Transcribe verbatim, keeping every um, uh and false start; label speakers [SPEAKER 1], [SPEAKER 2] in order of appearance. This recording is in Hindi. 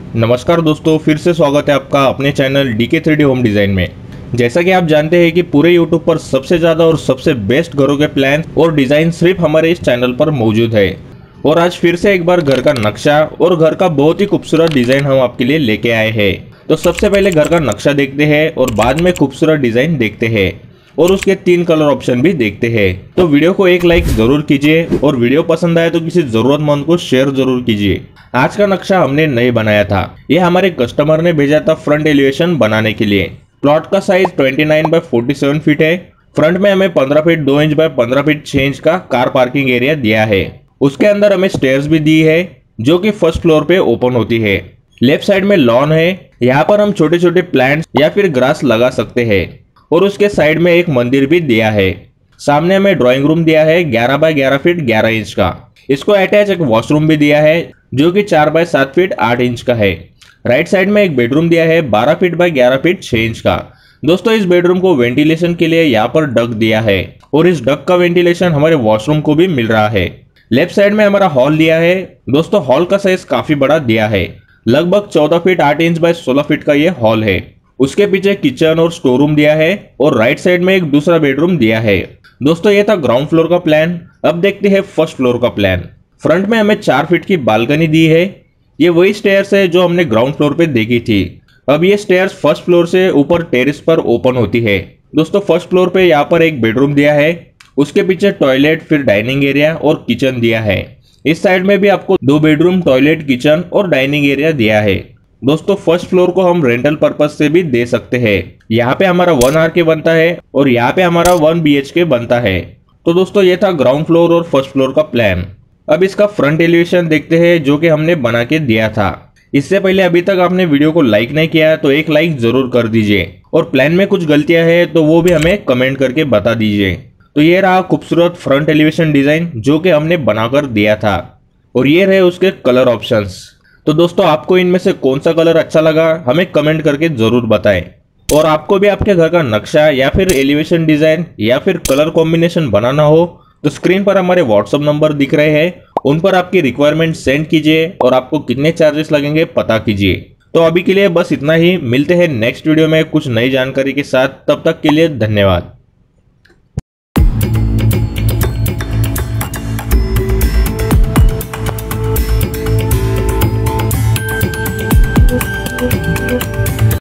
[SPEAKER 1] नमस्कार दोस्तों, फिर से स्वागत है आपका अपने channel D K three D home design में। जैसा कि आप जानते हैं कि पूरे यूट्यूब पर सबसे ज़्यादा और सबसे बेस्ट घरों के प्लान और डिज़ाइन सिर्फ हमारे इस चैनल पर मौजूद है। और आज फिर से एक बार घर का नक्शा और घर का बहुत ही खूबसूरत डिज़ाइन हम आपके लिए लेके आए हैं। तो सबसे पहले घर का नक्शा देखते हैं और बाद में खूबसूरत डिज़ाइन देखते हैं और उसके तीन कलर ऑप्शन भी देखते हैं। तो वीडियो को एक लाइक जरूर कीजिए और वीडियो पसंद आए तो किसी जरूरतमंद को शेयर जरूर कीजिए। आज का नक्शा हमने नहीं बनाया था, ये हमारे कस्टमर ने भेजा था फ्रंट एलिवेशन बनाने के लिए। प्लॉट का साइज उनतीस बाय सैंतालीस फीट है। फ्रंट में हमें पंद्रह फीट दो इंच बाय पंद्रह फीट छह इंच का कार पार्किंग एरिया दिया है। उसके अंदर हमें स्टेयर्स भी दी है जो कि फर्स्ट फ्लोर पे ओपन होती है। लेफ्ट साइड में लॉन है, यहाँ पर हम छोटे छोटे प्लांट्स या फिर ग्रास लगा सकते हैं। और उसके साइड में एक मंदिर भी दिया है। सामने हमें ड्राइंग रूम दिया है ग्यारह बाय ग्यारह फीट ग्यारह इंच का। इसको अटैच एक वॉशरूम भी दिया है जो कि चार बाय सात फीट आठ इंच का है। राइट साइड में एक बेडरूम दिया है बारह फीट बाय ग्यारह फीट छह इंच का। दोस्तों, इस बेडरूम को वेंटिलेशन के लिए यहाँ पर डक दिया है और इस डक का वेंटिलेशन हमारे वॉशरूम को भी मिल रहा है। लेफ्ट साइड में हमारा हॉल दिया है। दोस्तों, हॉल का साइज काफी बड़ा दिया है, लगभग चौदह फीट आठ इंच बाय सोलह फीट का ये हॉल है। उसके पीछे किचन और स्टोर रूम दिया है और राइट साइड में एक दूसरा बेडरूम दिया है। दोस्तों, ये था ग्राउंड फ्लोर का प्लान। अब देखते हैं फर्स्ट फ्लोर का प्लान। फ्रंट में हमें चार फीट की बालकनी दी है। ये वही स्टेयर्स है जो हमने ग्राउंड फ्लोर पे देखी थी। अब ये स्टेयर्स फर्स्ट फ्लोर से ऊपर टेरेस पर ओपन होती है। दोस्तों, फर्स्ट फ्लोर पे यहाँ पर एक बेडरूम दिया है, उसके पीछे टॉयलेट, फिर डाइनिंग एरिया और किचन दिया है। इस साइड में भी आपको दो बेडरूम, टॉयलेट, किचन और डाइनिंग एरिया दिया है। दोस्तों, फर्स्ट फ्लोर को हम रेंटल पर्पज से भी दे सकते हैं। यहाँ पे हमारा वन आर के बनता है और यहाँ पे हमारा वन बी एच के बनता है। तो दोस्तों, ये था ग्राउंड फ्लोर और फर्स्ट फ्लोर का प्लान। अब इसका फ्रंट एलिवेशन देखते हैं जो कि हमने बना के दिया था। इससे पहले अभी तक आपने वीडियो को लाइक नहीं किया तो एक लाइक जरूर कर दीजिए और प्लान में कुछ गलतियां हैं तो वो भी हमें कमेंट करके बता दीजिए। तो ये रहा खूबसूरत फ्रंट एलिवेशन डिजाइन जो कि हमने बनाकर दिया था और ये रहे उसके कलर ऑप्शंस। तो दोस्तों, आपको इनमें से कौन सा कलर अच्छा लगा हमें कमेंट करके जरूर बताएं। और आपको भी आपके घर का नक्शा या फिर एलिवेशन डिजाइन या फिर कलर कॉम्बिनेशन बनाना हो तो स्क्रीन पर हमारे व्हाट्सएप नंबर दिख रहे हैं, उन पर आपकी रिक्वायरमेंट सेंड कीजिए और आपको कितने चार्जेस लगेंगे पता कीजिए। तो अभी के लिए बस इतना ही, मिलते हैं नेक्स्ट वीडियो में कुछ नई जानकारी के साथ। तब तक के लिए धन्यवाद।